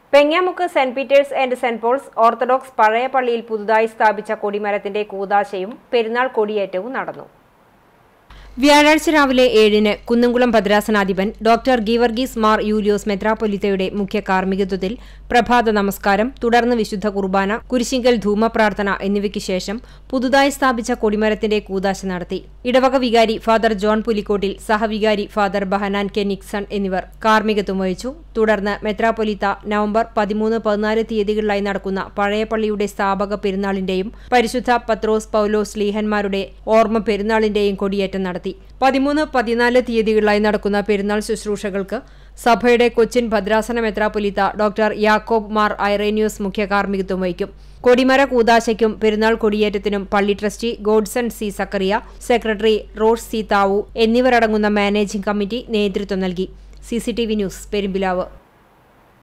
Pengamuck Saint Peter's and Saint Paul's Orthodox പഴയ പള്ളിയിൽ പുതുതായി സ്ഥാപിച്ച കൊടിമരത്തിന്റെ കൂദാശയും പെരുന്നാൾ കൊടിയേറ്റവും നടന്നു. വ്യാഴാഴ്ച രാവിലെ 7-ന് കുന്നംകുളം ഭദ്രാസനാധിപൻ ഡോക്ടർ ഗീവർഗീസ് മാർ യൂലിയോസ് മെത്രാപ്പൊലീത്തയുടെ മുഖ്യ കാർമ്മികത്വത്തിൽ പ്രഭാത നമസ്കാരം, തുടർന്ന് വിശുദ്ധ കുർബാന, കുരിശിങ്കൽ ധൂമപ്രാർത്ഥന എന്നിവയ്ക്ക് ശേഷം പുതുതായി സ്ഥാപിച്ച കൊടിമരത്തിന്റെ കൂദാശ നടത്തി. ഇടവക വികാരി ഫാദർ ജോൺ പുലിക്കോട്ടിൽ, സഹവികാരി ഫാദർ ബഹനാൻ കെ നിക്സൺ എന്നിവർ കാർമ്മികത്വം വഹിച്ചു. തുടർന്ന് മെത്രാപ്പൊലീത്ത നവംബർ 13-14 തീയതികളിലായി നടക്കുന്ന പഴയ പള്ളിയുടെ സ്ഥാപക പെരുന്നാളിന്റെയും പരിശുദ്ധ പത്രോസ് പൗലോസ് ലീഹന്മാരുടെ ഓർമ്മ പെരുന്നാളിന്റെയും കൊടിയേറ്റം നടത്തി. 13-14 തീയതികളിലായി നടക്കുന്ന പെരുന്നാൾ ശുശ്രൂഷകൾക്ക് സഭയുടെ കൊച്ചിൻ ഭദ്രാസന മെത്രാപ്പൊലീത്ത ഡോക്ടർ യാക്കോബ് മാർ ഐറേനിയോസ് മുഖ്യ കാർമ്മികത്വം വഹിക്കും. കൊടിമര കൂദാശയ്ക്കും പെരുന്നാൾ കൊടിയേറ്റത്തിനും പള്ളി trustee Godson C Sakkariya, secretary Rosh C Thavu എന്നിവരടങ്ങുന്ന മാനേജിംഗ് കമ്മിറ്റി നേതൃത്വം നൽകി. CCTV news, Perumpilavu.